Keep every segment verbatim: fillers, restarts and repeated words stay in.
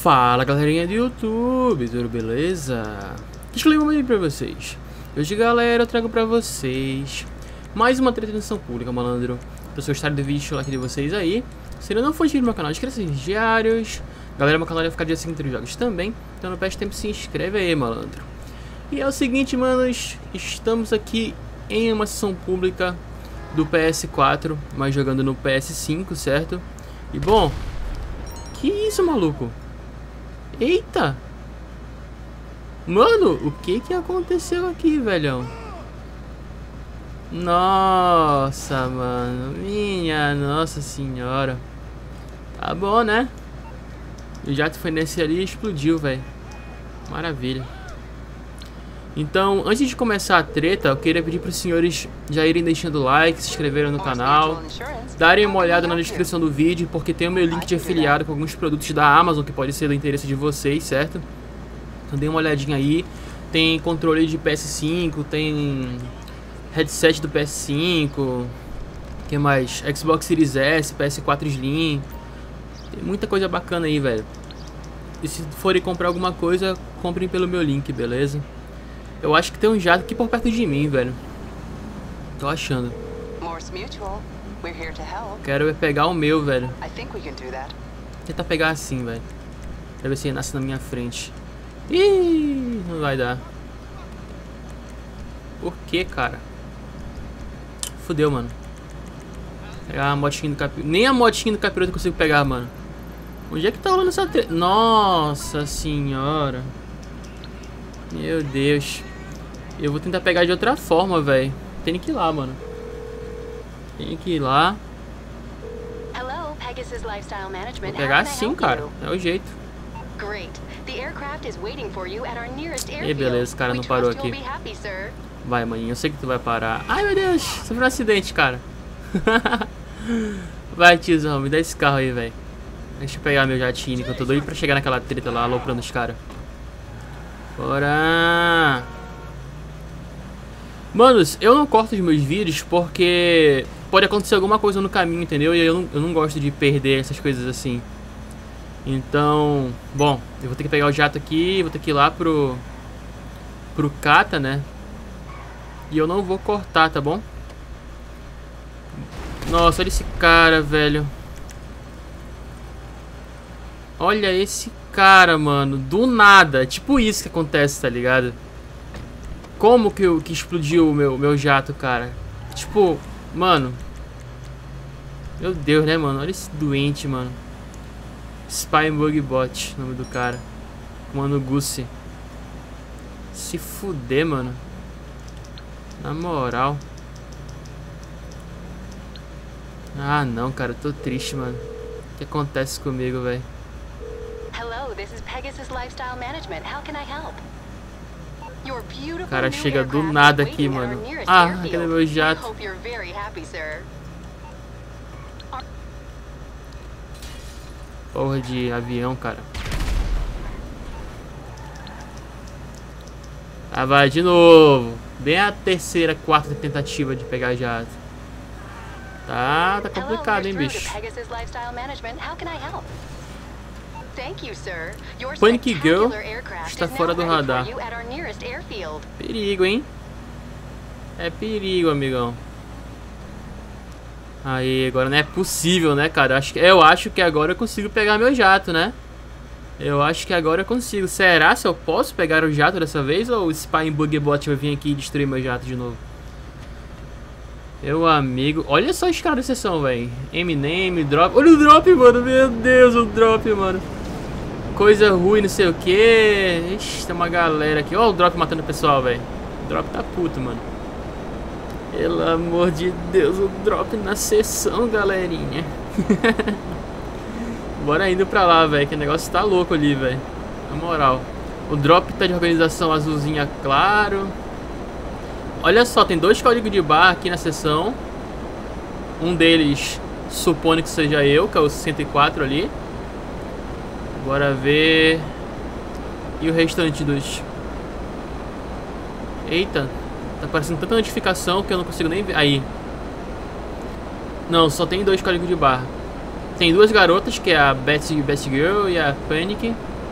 Fala galerinha do YouTube, tudo beleza? Disclaimer aí pra vocês. Hoje galera, eu trago pra vocês mais uma entretenção pública, malandro. Se vocês gostarem do vídeo, deixa o like de vocês aí. Se ainda não for inscrito no meu canal, inscreva-se nos diários. Galera, meu canal vai ficar dia seguinte entre os jogos também. Então não perde tempo, se inscreve aí, malandro. E é o seguinte, manos, estamos aqui em uma sessão pública do P S quatro, mas jogando no P S cinco, certo? E bom, que isso, maluco? Eita! Mano, o que que aconteceu aqui, velhão? Nossa, mano. Minha nossa senhora. Tá bom, né? O jato foi nesse ali e explodiu, velho. Maravilha. Então, antes de começar a treta, eu queria pedir para os senhores já irem deixando like, se inscreverem no canal, darem uma olhada na descrição do vídeo, porque tem o meu link de afiliado com alguns produtos da Amazon que pode ser do interesse de vocês, certo? Então dê uma olhadinha aí. Tem controle de P S cinco, tem headset do P S cinco, o que mais? Xbox Series S, P S quatro Slim. Tem muita coisa bacana aí, velho. E se forem comprar alguma coisa, comprem pelo meu link, beleza? Eu acho que tem um jato aqui por perto de mim, velho. Tô achando. Quero pegar o meu, velho. Tentar pegar assim, velho. Pra ver se ele nasce na minha frente. Ih, não vai dar. Por que, cara? Fudeu, mano. Pegar a motinha do capiroto. Nem a motinha do capiroto eu consigo pegar, mano. Onde é que tá rolando essa treta? Nossa senhora. Meu Deus. Eu vou tentar pegar de outra forma, velho. Tem que ir lá, mano. Tem que ir lá. Vou pegar assim, cara. É o jeito. E beleza, o cara não parou aqui. Vai, maninho. Eu sei que tu vai parar. Ai, meu Deus. Sofreu um acidente, cara. Vai, tiozão. Me dá esse carro aí, velho. Deixa eu pegar meu jatinho, que eu tô doido pra chegar naquela treta lá, aloprando os caras. Bora! Manos, eu não corto os meus vídeos porque pode acontecer alguma coisa no caminho, entendeu? E eu não, eu não gosto de perder essas coisas assim. Então, bom, eu vou ter que pegar o jato aqui, vou ter que ir lá pro pro Kata, né? E eu não vou cortar, tá bom? Nossa, olha esse cara, velho. Olha esse cara, mano. Do nada. Tipo isso que acontece, tá ligado? Como que, eu, que explodiu o meu, meu jato, cara? Tipo, mano. Meu Deus, né, mano? Olha esse doente, mano. Spy Bug Bot, nome do cara. Mano, Gussi. Se fuder, mano. Na moral. Ah, não, cara. Eu tô triste, mano. O que acontece comigo, velho? O cara chega do nada aqui, mano. Ah, cadê meu jato? Porra de avião, cara. Ah, vai de novo. Bem a terceira, quarta tentativa de pegar jato. Tá, tá complicado, hein, bicho. Panic Girl está fora do radar. Perigo, hein? É perigo, amigão. Aí, agora não é possível, né, cara? Eu acho que, eu acho que agora eu consigo pegar meu jato, né? Eu acho que agora eu consigo. Será se eu posso pegar o jato dessa vez? Ou o Spy Bug Bot vai vir aqui e destruir meu jato de novo? Meu amigo, olha só os caras da sessão, velho. Eminem, Drop. Olha o Drop, mano. Meu Deus, o Drop, mano. Coisa ruim, não sei o que. Ixi, tem uma galera aqui. Olha o Drop matando o pessoal, velho. O Drop tá puto, mano. Pelo amor de Deus, o Drop na sessão, galerinha. Bora indo pra lá, velho. Que o negócio tá louco ali, velho. Na moral. O Drop tá de organização azulzinha, claro. Olha só, tem dois códigos de barra aqui na sessão. Um deles supone que seja eu, que é o sessenta e quatro ali. Bora ver. E o restante dos... Eita, tá aparecendo tanta notificação que eu não consigo nem ver. Aí. Não, só tem dois códigos de barra. Tem duas garotas, que é a Best, Best Girl e a Panic.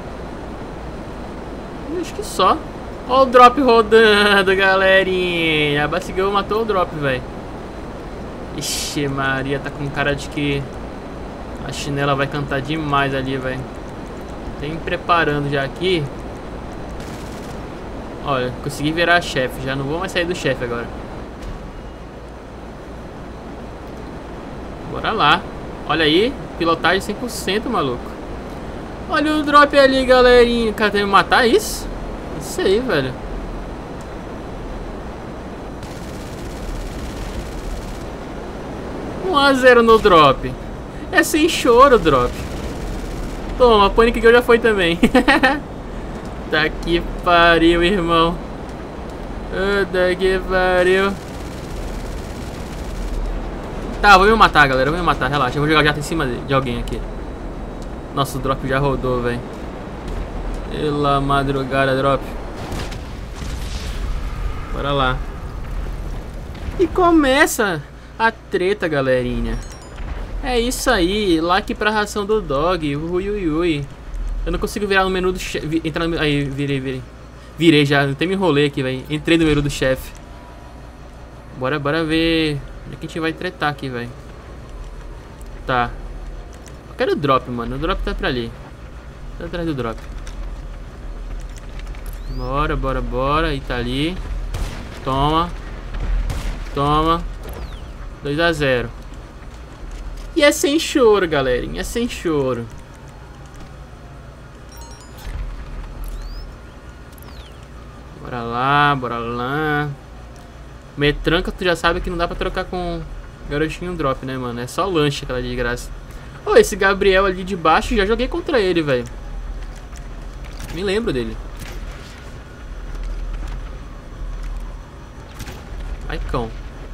Acho que só. Ó o drop rodando, galerinha. A Bassigirl matou o drop, velho. Ixi, Maria, tá com cara de que a chinela vai cantar demais ali, velho. Tem me preparando já aqui. Olha, consegui virar chefe. Já não vou mais sair do chefe agora. Bora lá. Olha aí, pilotagem cem por cento, maluco. Olha o drop ali, galerinha. O cara tem que matar isso? Isso aí, velho. um a zero no drop. É sem choro o drop. Toma, Panic Girl já foi também. Tá que pariu, irmão. Tá que pariu. Tá, vou me matar, galera. Vou me matar, relaxa. Eu vou jogar jato em cima de alguém aqui. Nossa, o drop já rodou, velho. Pela madrugada, drop. Bora lá. E começa a treta, galerinha. É isso aí. Like pra ração do dog. Ui, ui, ui. Eu não consigo virar no menu do chefe. Entrar no... Aí, virei, virei. Virei já. Até me enrolei aqui, velho. Entrei no menu do chefe. Bora, bora ver. Onde é que a gente vai tretar aqui, velho? Tá. Eu quero o drop, mano. O drop tá pra ali. Tá atrás do drop. Bora, bora, bora. E tá ali. Toma. Toma. dois a zero. E é sem choro, galerinha. É sem choro. Bora lá, bora lá. Metranca, tu já sabe que não dá pra trocar com garotinho drop, né, mano? É só lanche aquela de graça. Ô, esse Gabriel ali de baixo, já joguei contra ele, velho. Me lembro dele. Ai, cão.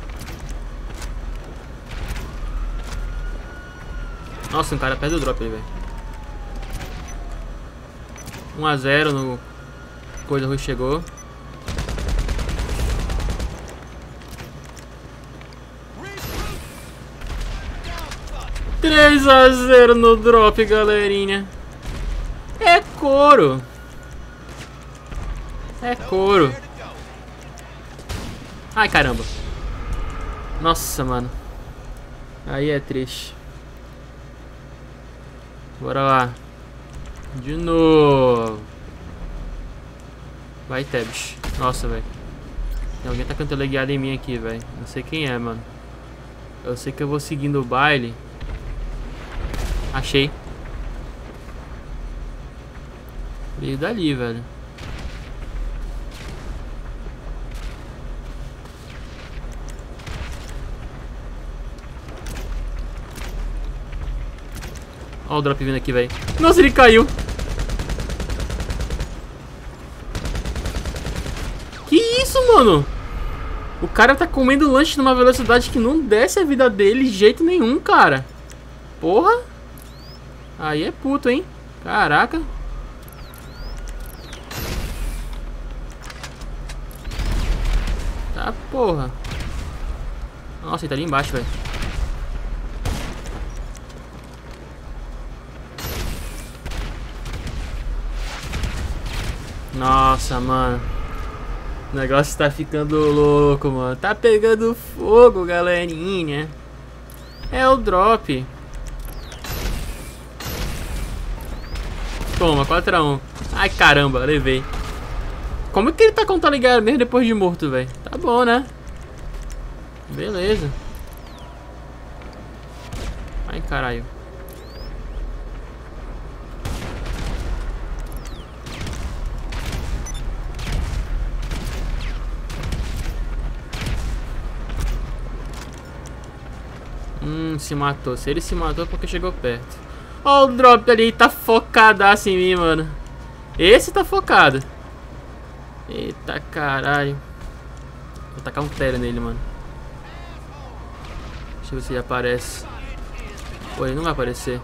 Nossa, um cara perto do drop ali, velho. um a zero no... Coisa ruim chegou. três a zero no drop, galerinha. É couro. É couro. Ai, caramba. Nossa, mano. Aí é triste. Bora lá. De novo. Vai, Tebs. Nossa, velho. Tem alguém tá cantando guiado em mim aqui, velho. Não sei quem é, mano. Eu sei que eu vou seguindo o baile. Achei. Veio dali, velho. Olha o drop vindo aqui, velho. Nossa, ele caiu. Que isso, mano? O cara tá comendo lanche numa velocidade que não desce a vida dele de jeito nenhum, cara. Porra. Aí é puto, hein? Caraca. Tá, porra. Nossa, ele tá ali embaixo, velho. Nossa, mano. O negócio tá ficando louco, mano. Tá pegando fogo, galerinha. É o drop. Toma, quatro a um. Ai, caramba, levei. Como é que ele tá contando ligado mesmo depois de morto, velho? Tá bom, né? Beleza. Ai, caralho. Hum, se matou. Se ele se matou é porque chegou perto. Ó, o drop ali tá focadaço em mim, mano. Esse tá focado. Eita caralho. Vou tacar um tele nele, mano. Deixa eu ver se ele aparece. Pô, ele não vai aparecer.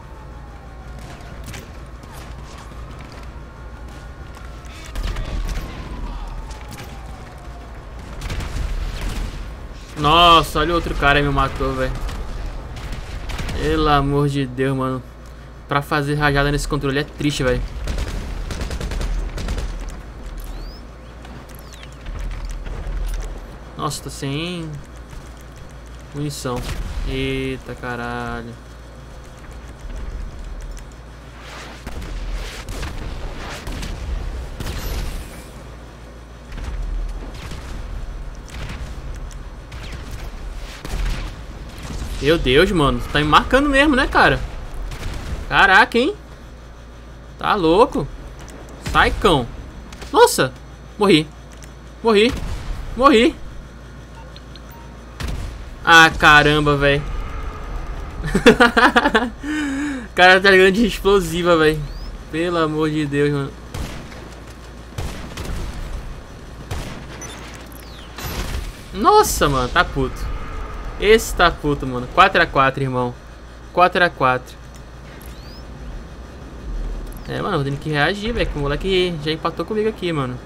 Nossa, olha o outro cara aí me matou, velho. Pelo amor de Deus, mano. Pra fazer rajada nesse controle é triste, velho. Nossa, tô sem munição. Eita caralho. Meu Deus, mano. Tá me marcando mesmo, né, cara? Caraca, hein? Tá louco. Sai, cão. Nossa. Morri. Morri. Morri. Ah, caramba, velho. Cara, tá ligando de explosiva, velho. Pelo amor de Deus, mano. Nossa, mano. Tá puto. Esse tá puto, mano. quatro a quatro, irmão. quatro a quatro. É, mano, vou ter que reagir, velho. Que o moleque já empatou comigo aqui, mano.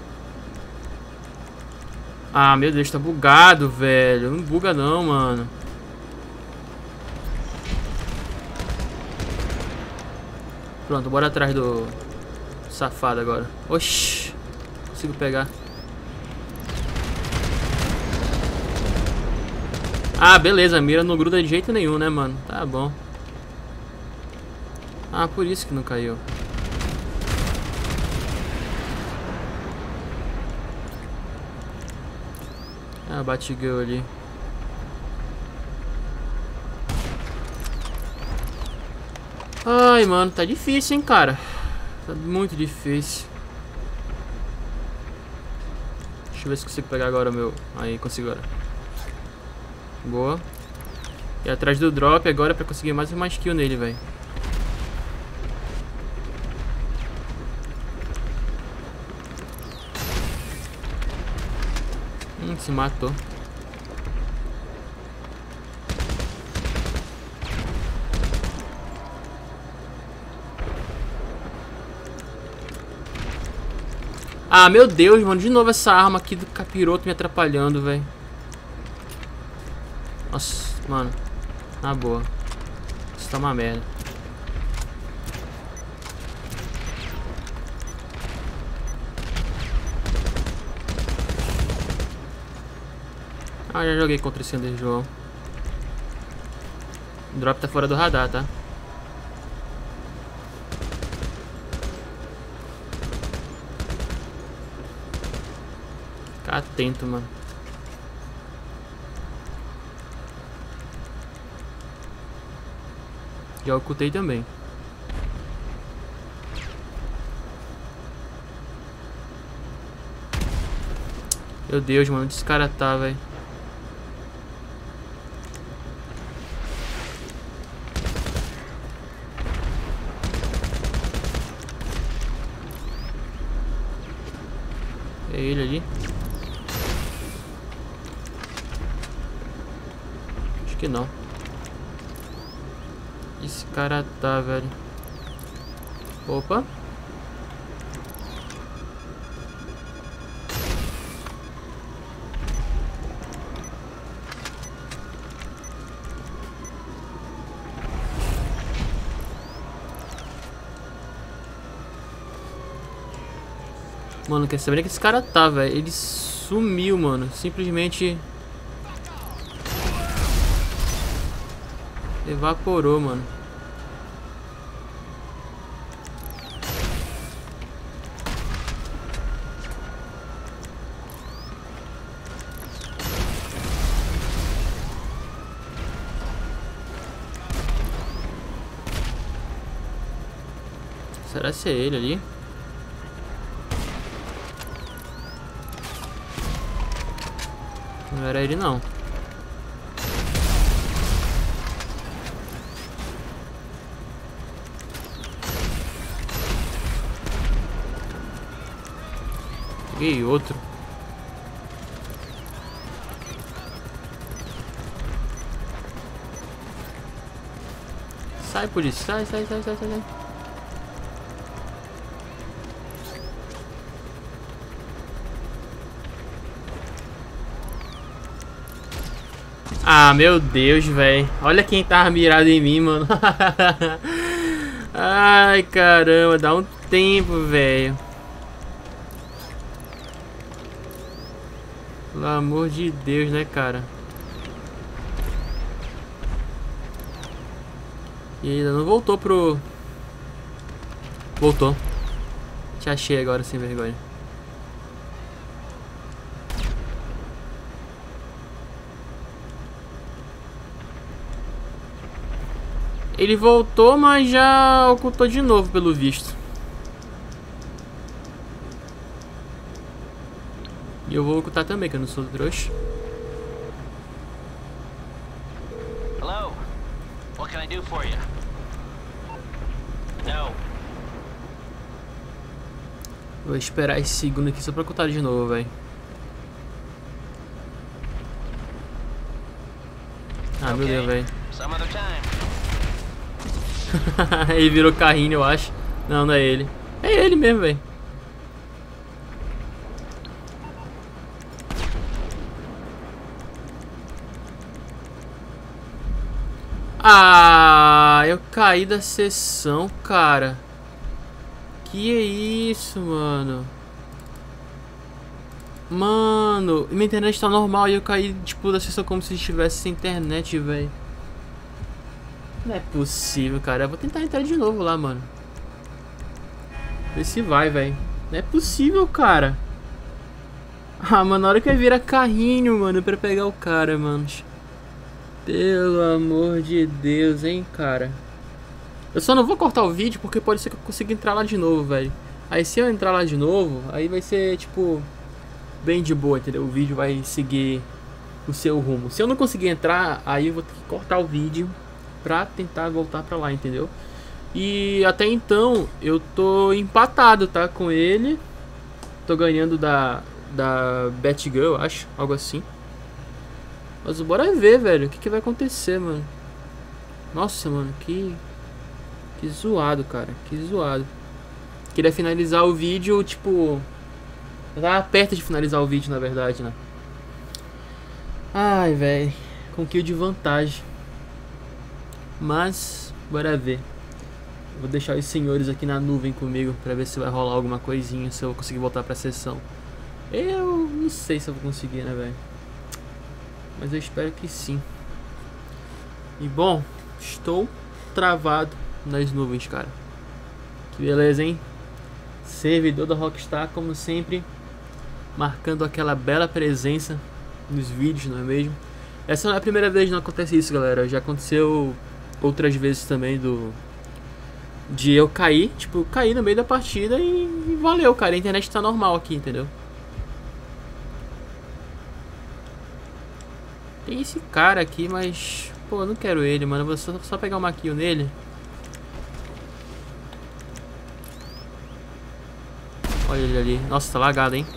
Ah, meu Deus, tá bugado, velho. Não buga não, mano. Pronto, bora atrás do safado agora. Oxi. Consigo pegar. Ah, beleza, a mira não gruda de jeito nenhum, né, mano? Tá bom. Ah, por isso que não caiu. Ah, Batgirl ali. Ai, mano, tá difícil, hein, cara. Tá muito difícil. Deixa eu ver se consigo pegar agora o meu... Aí, consigo agora. Boa. E atrás do drop agora pra conseguir mais uma kill nele, velho. Hum, se matou. Ah, meu Deus, mano. De novo essa arma aqui do capiroto me atrapalhando, velho. Nossa, mano. Na boa. Isso tá uma merda. Ah, já joguei contra esse Ender João. O drop tá fora do radar, tá? Fica atento, mano. Já ocultei também. Meu Deus, mano, onde esse cara tá, velho? É ele ali? Acho que não. Esse cara tá, velho. Opa. Mano, quer saber onde é que esse cara tá, velho? Ele sumiu, mano. Simplesmente evaporou, mano. Será que é ele ali? Não era ele, não. Peguei outro. Sai, polícia. Sai, sai, sai, sai, sai. Ah, meu Deus, velho. Olha quem tava mirado em mim, mano. Ai, caramba. Dá um tempo, velho. Pelo amor de Deus, né, cara? E ainda não voltou pro... Voltou. Te achei agora, sem vergonha. Ele voltou, mas já ocultou de novo, pelo visto. E eu vou ocultar também, que eu não sou trouxa. Hello. What can I do for you? No. Vou esperar esse segundo aqui só pra ocultar de novo, velho. Ah, meu Deus, velho. Some other time. Ele virou carrinho, eu acho. Não, não é ele. É ele mesmo, velho. Ah, eu caí da sessão, cara. Que é isso, mano? Mano, minha internet tá normal e eu caí, tipo, da sessão como se estivesse sem internet, velho. Não é possível, cara. Eu vou tentar entrar de novo lá, mano. Ver se vai, velho. Não é possível, cara. Ah, mano, na hora que vai virar carrinho, mano, pra pegar o cara, mano. Pelo amor de Deus, hein, cara. Eu só não vou cortar o vídeo porque pode ser que eu consiga entrar lá de novo, velho. Aí se eu entrar lá de novo, aí vai ser, tipo, bem de boa, entendeu? O vídeo vai seguir o seu rumo. Se eu não conseguir entrar, aí eu vou ter que cortar o vídeo pra tentar voltar pra lá, entendeu? E até então eu tô empatado, tá? Com ele. Tô ganhando da, da Batgirl, acho, algo assim. Mas bora ver, velho, o que, que vai acontecer, mano. Nossa, mano, que... Que zoado, cara, que zoado. Queria finalizar o vídeo, tipo... Eu tava perto de finalizar o vídeo, na verdade, né? Ai, velho, com kill de vantagem. Mas, bora ver. Vou deixar os senhores aqui na nuvem comigo pra ver se vai rolar alguma coisinha, se eu vou conseguir voltar pra sessão. Eu não sei se eu vou conseguir, né, velho? Mas eu espero que sim. E bom, estou travado nas nuvens, cara. Que beleza, hein? Servidor da Rockstar, como sempre, marcando aquela bela presença nos vídeos, não é mesmo? Essa não é a primeira vez que não acontece isso, galera. Já aconteceu outras vezes também do... De eu cair, tipo, cair no meio da partida e, e valeu, cara. A internet tá normal aqui, entendeu? Tem esse cara aqui, mas... Pô, eu não quero ele, mano. Eu vou só, só pegar uma kill nele. Olha ele ali. Nossa, tá lagado, hein?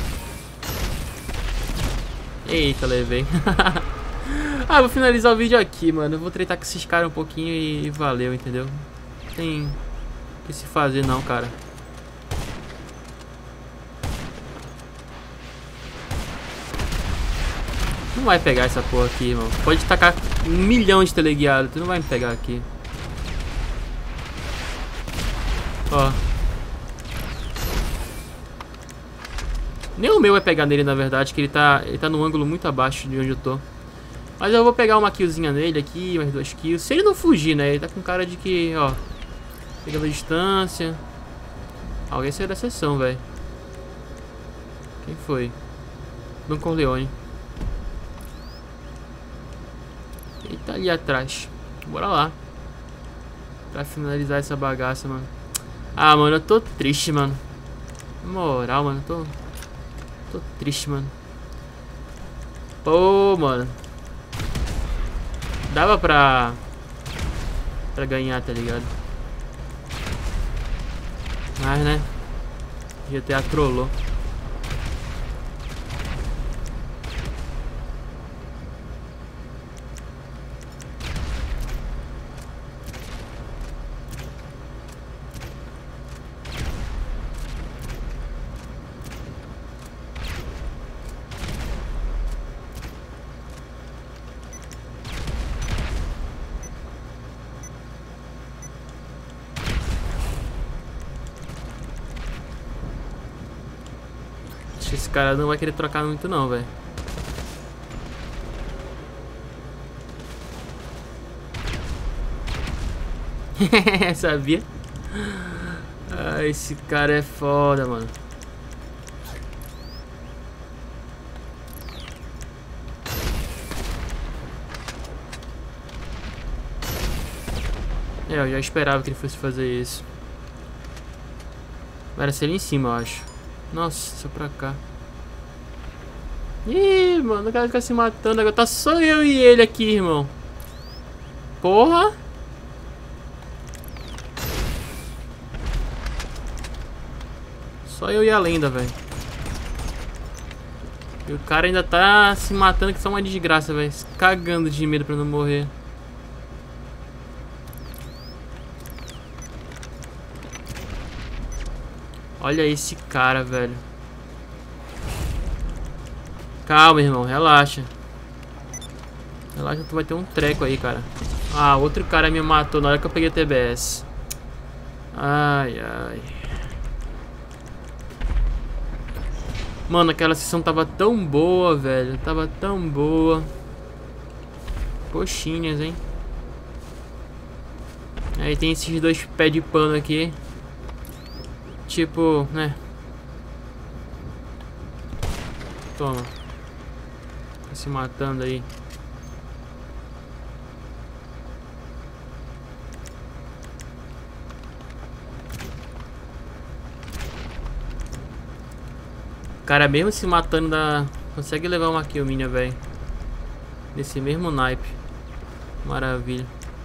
Eita, levei. Ah, vou finalizar o vídeo aqui, mano. Eu vou tretar com esses caras um pouquinho e valeu, entendeu? Não tem o que se fazer não, cara. Não vai pegar essa porra aqui, irmão. Pode tacar um milhão de teleguiado, tu não vai me pegar aqui. Ó. Nem o meu vai pegar nele, na verdade, que ele tá, ele tá num ângulo muito abaixo de onde eu tô. Mas eu vou pegar uma killzinha nele aqui, mais duas kills. Se ele não fugir, né? Ele tá com cara de que, ó, pegando a distância. Alguém saiu da sessão, velho. Quem foi? Don Corleone. Ele tá ali atrás. Bora lá. Pra finalizar essa bagaça, mano. Ah, mano, eu tô triste, mano. Moral, mano, eu tô... Tô triste, mano. Pô, mano. Dava pra... Pra ganhar, tá ligado? Mas, né? G T A trollou. Esse cara não vai querer trocar muito não, velho. Sabia? Ah, esse cara é foda, mano. É, eu já esperava que ele fosse fazer isso. Era ser ali em cima, eu acho. Nossa, só pra cá. Ih, mano, o cara fica se matando. Agora tá só eu e ele aqui, irmão. Porra! Só eu e a lenda, velho. E o cara ainda tá se matando, que só uma desgraça, velho. Cagando de medo pra não morrer. Olha esse cara, velho. Calma, irmão, relaxa. Relaxa, tu vai ter um treco aí, cara. Ah, outro cara me matou na hora que eu peguei a T B S. Ai, ai. Mano, aquela sessão tava tão boa, velho. Tava tão boa. Coxinhas, hein. Aí tem esses dois pés de pano aqui. Tipo, né. Toma. Tá se matando aí. O cara mesmo se matando da... Consegue levar uma kill minha, velho. Nesse mesmo naipe. Maravilha.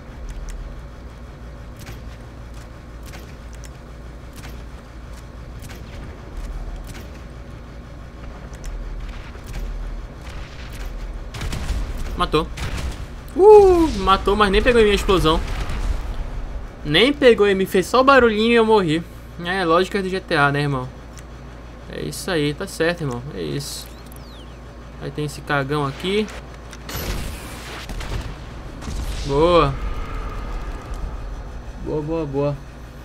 Matou. Uh, matou, mas nem pegou em minha explosão. Nem pegou em mim, fez só o barulhinho e eu morri. É, lógica do G T A, né, irmão? É isso aí, tá certo, irmão. É isso. Aí tem esse cagão aqui. Boa. Boa, boa, boa.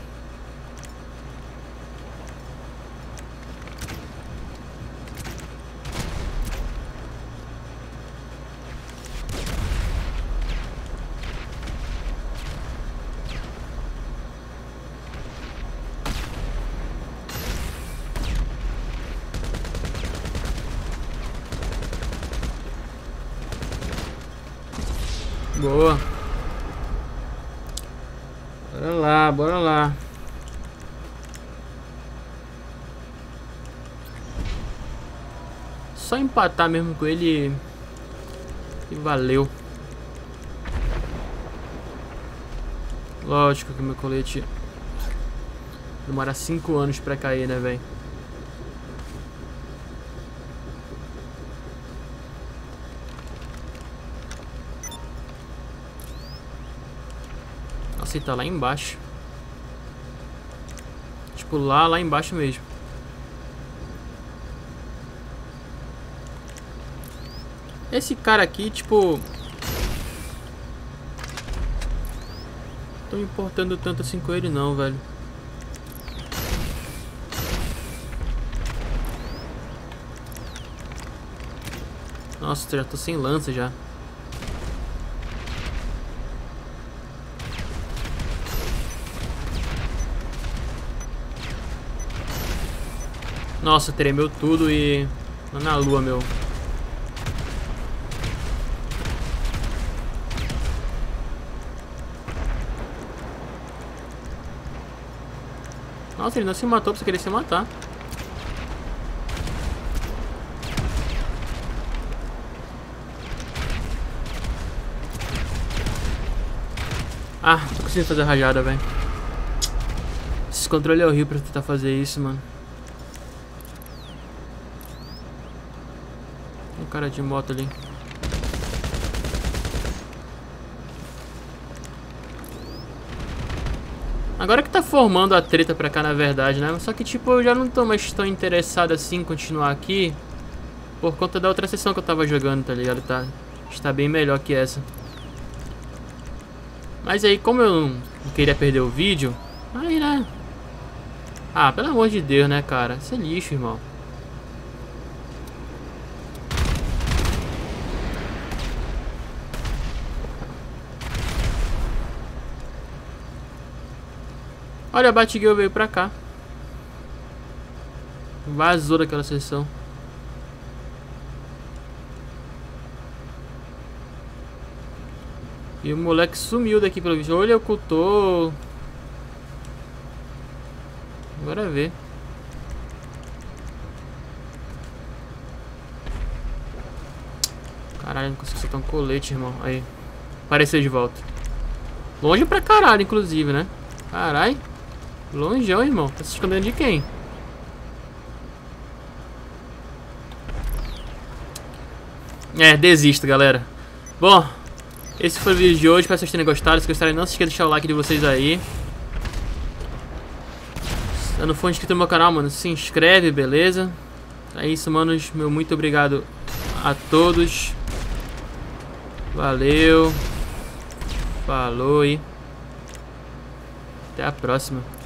Boa. Bora lá, bora lá. Só empatar mesmo com ele e valeu. Lógico que meu colete demora cinco anos pra cair, né, velho? Nossa, ele tá lá embaixo. Tipo, lá, lá embaixo mesmo. Esse cara aqui, tipo... Não tô me importando tanto assim com ele não, velho. Nossa, já tô sem lança já. Nossa, tremeu tudo e... na lua, meu. Nossa, ele não se matou pra você querer se matar. Ah, tô conseguindo fazer rajada, velho. Esse controle é horrível pra tentar fazer isso, mano. Um cara de moto ali. Agora que tá formando a treta pra cá, na verdade, né? Só que, tipo, eu já não tô mais tão interessado assim em continuar aqui. Por conta da outra sessão que eu tava jogando, tá ligado? Tá, está bem melhor que essa. Mas aí, como eu não queria perder o vídeo, aí, né? Ah, pelo amor de Deus, né, cara? Isso é lixo, irmão. Olha, a Batgirl veio pra cá. Vazou daquela sessão. E o moleque sumiu daqui pelo vídeo. Ou ele ocultou. Bora ver. Caralho, não consigo soltar um colete, irmão. Aí. Apareceu de volta. Longe pra caralho, inclusive, né? Caralho. Longeão, irmão. Tá se escondendo de quem? É, desisto, galera. Bom, esse foi o vídeo de hoje. Espero que vocês tenham gostado. Se gostarem, não se esqueça de deixar o like de vocês aí. Se não for inscrito no meu canal, mano, se inscreve, beleza? É isso, manos. Meu muito obrigado a todos. Valeu. Falou e até a próxima.